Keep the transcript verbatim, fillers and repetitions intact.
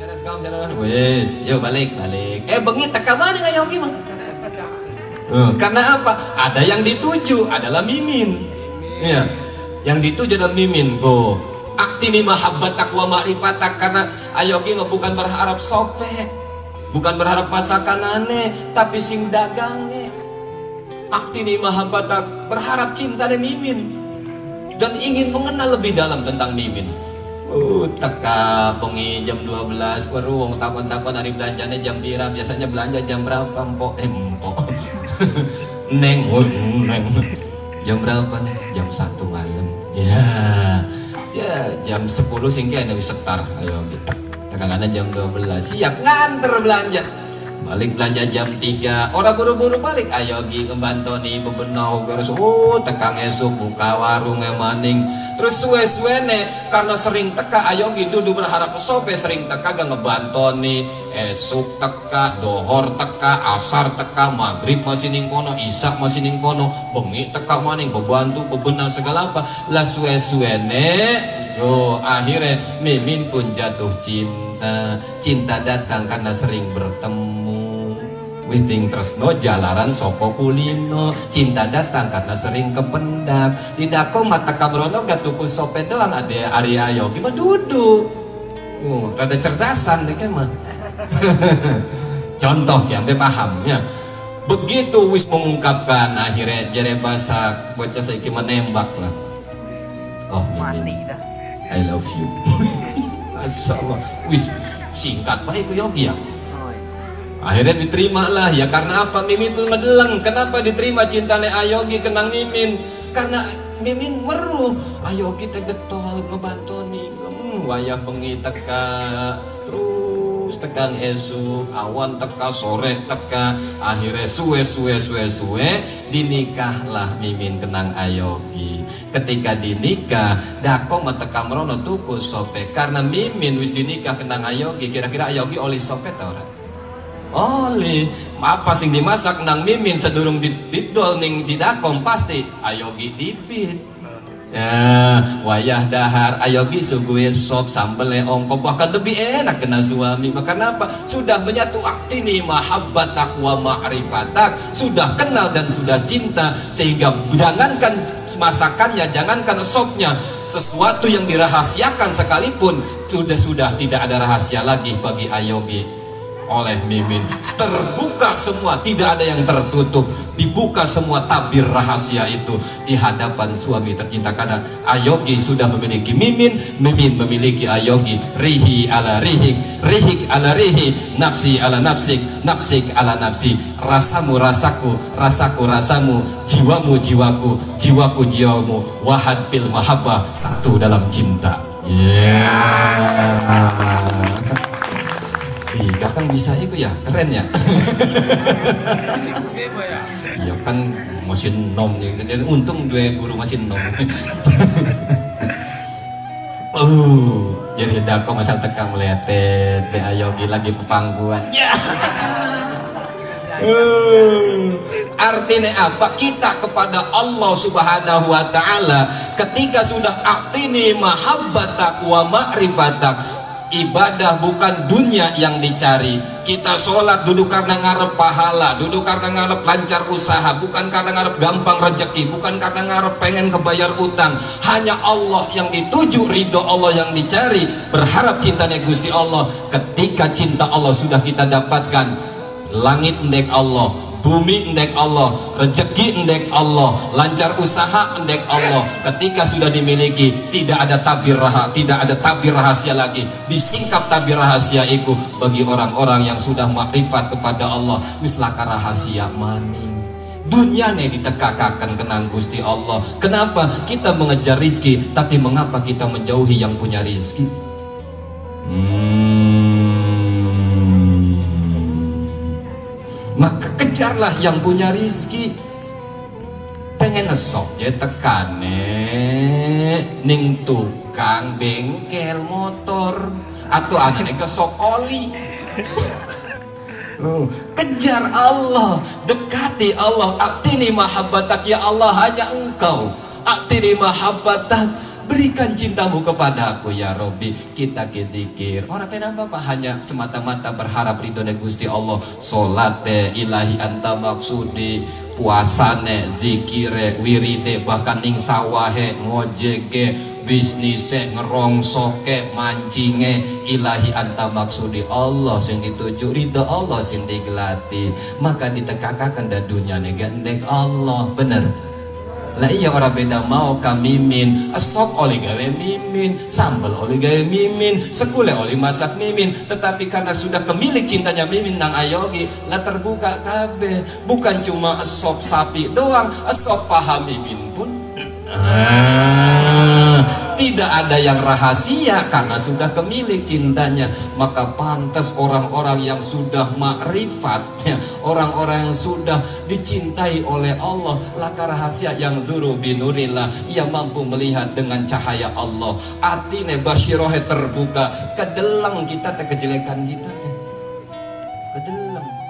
beres kamu jalan. Wes, yuk balik, balik. Eh bengi teka mana ayo gimana? Uh, karena apa? Ada yang dituju adalah mimin. Iya. Yang dituju adalah mimin. Oh, aktini mahabbatak wa ma'rifatak, karena ayogi bukan berharap sope, bukan berharap masakan aneh, tapi sing dagange. Aktini mahabbatak, berharap cinta dan mimin dan ingin mengenal lebih dalam tentang mimin. Uh, teka bengi jam dua belas baru wong takon-takon hari belanjanya jam pira, biasanya belanja jam berapa empok eh empok neng neng jam berapa nih? Jam satu malam ya ya jam sepuluh singkir ada setar ayo gitu kadang-kadang jam dua belas siap nganter belanja, balik belanja jam tiga orang buru-buru balik ayo gi ngebantoni bebenau terus oh tekang esuk buka warung maning terus suwe-suwe ne karena sering teka ayo gi dudu berharap sope sering teka gak ngebantoni esuk teka dohor teka asar teka maghrib masih ning kono isak masih ning kono bengi teka maning bebantu bebenau segala apa lah suwe-suwe ne yo akhirnya mimin pun jatuh cinta. Cinta datang karena sering bertemu. Witing tresno jalaran soko kulino. Cinta datang karena sering kependak. Tidak kok mata kabrono gak tuku sope doang ade ari ayo gimana duduk. Oh, rada cerdasan deh mah. Contoh ya, be paham ya. Begitu wis mengungkapkan akhirnya jere bahasa bocah saiki menembak lah. Oh, mimin. I love you. Masya Allah, wis singkat baik Yogi ya. Akhirnya diterima lah ya karena apa? Mimin tuh medeleng. Kenapa diterima cintane Ayogi kenang Mimin? Karena Mimin weruh Ayogi teh getol ngebantoni. Hmm, wayah bengi teka terus tekan esuk awan teka sore teka akhirnya suwe suwe suwe suwe dinikahlah Mimin kenang Ayogi. Ketika dinikah dako mateka merono tuku sope karena Mimin wis dinikah kenang Ayogi. Kira-kira Ayogi oli sope ta ora? Oli. Apa sing dimasak nang Mimin sedurung didol ning Cidakom pasti Ayogi titip. Ya, wayah dahar Ayogi suguhi sop sambel ongko bahkan lebih enak kena suami. Maka kenapa? Sudah menyatu aktini mahabbatak wa ma'rifatak, sudah kenal dan sudah cinta sehingga jangankan masakannya, jangankan sopnya, sesuatu yang dirahasiakan sekalipun sudah sudah tidak ada rahasia lagi bagi Ayogi oleh Mimin. Terbuka semua, tidak ada yang tertutup, dibuka semua tabir rahasia itu di hadapan suami tercinta karena Ayogi sudah memiliki Mimin, Mimin memiliki Ayogi. Rihi ala rihik, rihik ala rihi, nafsi ala nafsik, nafsik ala nafsi. Rasamu rasaku, rasaku rasamu, jiwamu jiwaku, jiwaku jiwamu. Wahad bil mahabbah, satu dalam cinta. Yeah. Ih, kakang bisa itu ya, keren ya. Iya kan mesin nom ya. Untung dua guru mesin nom. Uh, jadi dako masal tekang meletet, be Ayogi lagi pepangguan. Ya. Uh, artinya apa? Kita kepada Allah Subhanahu wa taala ketika sudah aktini mahabbatak wa ma'rifatak. Ibadah bukan dunia yang dicari. Kita sholat duduk karena ngarep pahala, duduk karena ngarep lancar usaha, bukan karena ngarep gampang rezeki, bukan karena ngarep pengen kebayar utang. Hanya Allah yang dituju, ridho Allah yang dicari, berharap cintanya Gusti Allah. Ketika cinta Allah sudah kita dapatkan, langit ndek Allah, bumi ndek Allah, rezeki ndek Allah, lancar usaha ndek Allah. Ketika sudah dimiliki, tidak ada tabir rahasia, tidak ada tabir rahasia lagi. Disingkap tabir rahasia itu bagi orang-orang yang sudah makrifat kepada Allah. Wis laka rahasia maning. Dunia nih ditekakakan kenang Gusti Allah. Kenapa kita mengejar rizki, tapi mengapa kita menjauhi yang punya rizki? Hmm. Maka kejarlah yang punya rizki. Pengen ngesok ya tekane ning tukang bengkel motor atau anaknya kesok oli. uh, kejar Allah, dekati Allah. Aktini mahabbatak ya Allah, hanya engkau. Aktini mahabbatak, berikan cintamu kepadaku ya Robbi. Kita zikir orang kenapa Pak hanya semata-mata berharap ridho Gusti Allah. Solat ilahi anta maksudi, puasane, zikire, wiride, bahkan ning sawahe, ngojeke, bisnise, ngerongsoke, mancinge, ilahi anta maksudi, Allah sing dituju, ridho Allah sing digelati. Maka ditekakakan da dunia negandek Allah, bener. Lah iya orang beda mau kamimin, sop oli gawe mimin, sambal oli gawe mimin, sekule oli masak mimin. Tetapi karena sudah kemilik cintanya mimin nang ayogi, lah terbuka kabeh. Bukan cuma sop sapi doang, sop paha mimin pun ah, tidak ada yang rahasia karena sudah kemilik cintanya. Maka pantas orang-orang yang sudah makrifat, orang-orang yang sudah dicintai oleh Allah, laka rahasia yang zuru binurillah, ia mampu melihat dengan cahaya Allah. Atine basyirohe terbuka, kedelang kita teh kejelekan kita teh kedelang.